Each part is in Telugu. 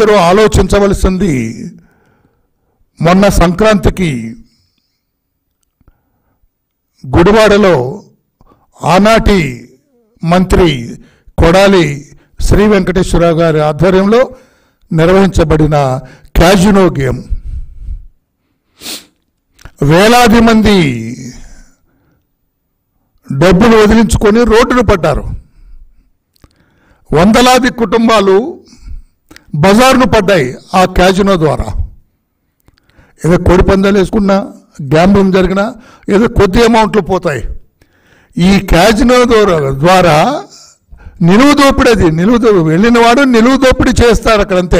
ప్రజలందరూ ఆలోచించవలసింది, మొన్న సంక్రాంతికి గుడివాడలో ఆనాటి మంత్రి కొడాలి శ్రీ వెంకటేశ్వరరావు గారి ఆధ్వర్యంలో నిర్వహించబడిన క్యాజినో గేమ్, వేలాది మంది డబ్బులు వదిలించుకొని రోడ్డును పడ్డారు. వందలాది కుటుంబాలు బజారును పడ్డాయి ఆ క్యాజినో ద్వారా. ఏదో కోడి పందాలు వేసుకున్నా, గ్యాంబ్లింగ్ జరిగినా ఏదో కొద్ది అమౌంట్లు పోతాయి. ఈ క్యాజినో ద్వారా నిలువు దోపిడీ, వెళ్ళిన వాడు నిలువు దోపిడీ చేస్తారు అక్కడంతే.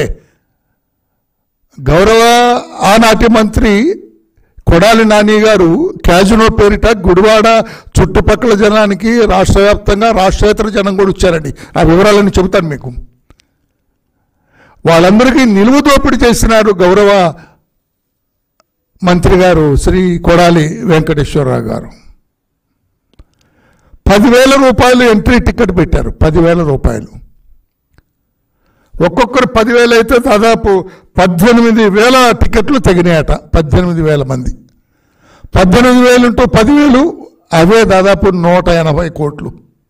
గౌరవ ఆనాటి మంత్రి కొడాలి నాని గారు క్యాజినో పేరిట గుడివాడ చుట్టుపక్కల జనానికి రాష్ట్ర వ్యాప్తంగా రాష్ట్రేతర జనం కూడా వచ్చారండి. ఆ వివరాలన్నీ చెబుతాను మీకు. వాళ్ళందరికీ నిలువు దోపిడీ చేసినారు గౌరవ మంత్రి గారు శ్రీ కొడాలి వెంకటేశ్వరరావు గారు. 10,000 రూపాయలు ఎంట్రీ టికెట్ పెట్టారు. 10,000 రూపాయలు, ఒక్కొక్కరు 10,000 అయితే దాదాపు 18,000 టికెట్లు తగినాయట. 18,000 మంది, 18,000 ఇంటూ 10,000 అవే దాదాపు 180 కోట్లు.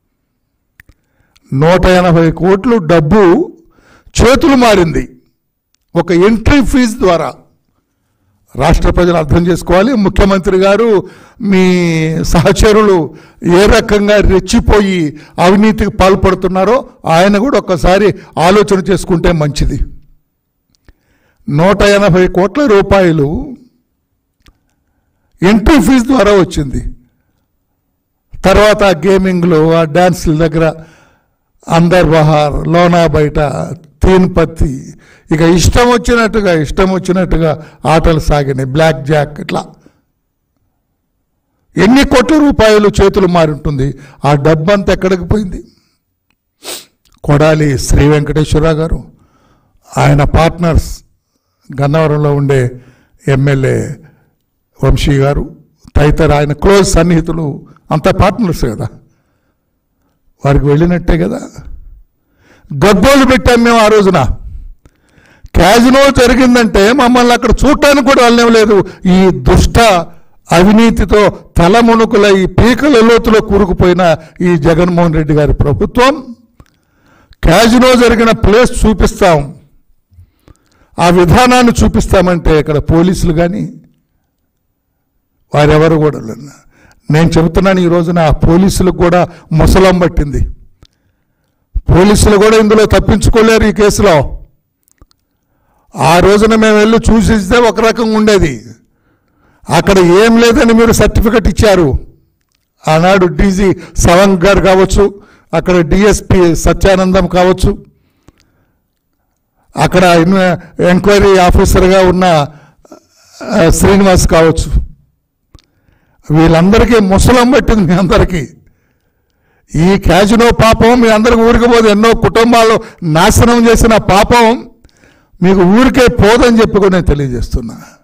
180 కోట్లు డబ్బు చేతులు మారింది ఒక ఎంట్రీ ఫీజు ద్వారా. రాష్ట్ర ప్రజలు అర్థం చేసుకోవాలి. ముఖ్యమంత్రి గారు, మీ సహచరులు ఏ రకంగా రెచ్చిపోయి అవినీతికి పాల్పడుతున్నారో ఆయన కూడా ఒక్కసారి ఆలోచన చేసుకుంటే మంచిది. 180 కోట్ల రూపాయలు ఎంట్రీ ఫీజు ద్వారా వచ్చింది. తర్వాత గేమింగ్లో, ఆ డ్యాన్స్ల దగ్గర అందర్ బహార్, లోనా బయట, తీన్ పత్తి, ఇక ఇష్టం వచ్చినట్టుగా ఆటలు సాగినాయి. బ్లాక్ జాక్, ఇట్లా ఎన్ని కోట్ల రూపాయలు చేతులు మారి ఉంటుంది. ఆ డబ్బంతా ఎక్కడికి పోయింది? కొడాలి శ్రీ వెంకటేశ్వరరావు గారు, ఆయన పార్ట్నర్స్ గన్నవరంలో ఉండే ఎమ్మెల్యే వంశీ గారు, తదితర ఆయన క్లోజ్ సన్నిహితులు అంతా పార్ట్నర్స్ కదా, వారికి వెళ్ళినట్టే కదా. గగ్గోలు పెట్టాం మేము ఆ రోజున. క్యాజినో జరిగిందంటే మమ్మల్ని అక్కడ చూడటానికి కూడా వెళ్ళలేదు. ఈ దుష్ట అవినీతితో తలమునుకుల ఈ పీకల లోతులో కూరుకుపోయిన ఈ జగన్మోహన్ రెడ్డి గారి ప్రభుత్వం క్యాజినో జరిగిన ప్లేస్ చూపిస్తాం, ఆ విధానాన్ని చూపిస్తామంటే ఇక్కడ పోలీసులు కానీ వారెవరు కూడా లేరు. నేను చెబుతున్నాను, ఈ రోజున ఆ పోలీసులకు కూడా ముసలం పట్టింది. పోలీసులు కూడా ఇందులో తప్పించుకోలేరు ఈ కేసులో. ఆ రోజున మేము వెళ్ళి చూసిస్తే ఒక రకంగా ఉండేది. అక్కడ ఏం లేదని మీరు సర్టిఫికెట్ ఇచ్చారు. ఆనాడు డీజీ సవంగ్ గారు కావచ్చు, అక్కడ డిఎస్పి సత్యానందం కావచ్చు, అక్కడ ఎంక్వైరీ ఆఫీసర్గా ఉన్న శ్రీనివాస్ కావచ్చు, వీళ్ళందరికీ ముసలం పట్టింది. మీ అందరికీ ఈ క్యాజినో పాపం మీ అందరికి ఊరికి పోదు. ఎన్నో కుటుంబాలు నాశనం చేసిన పాపం మీకు ఊరికే పోదని చెప్పి కూడా నేను తెలియజేస్తున్నా.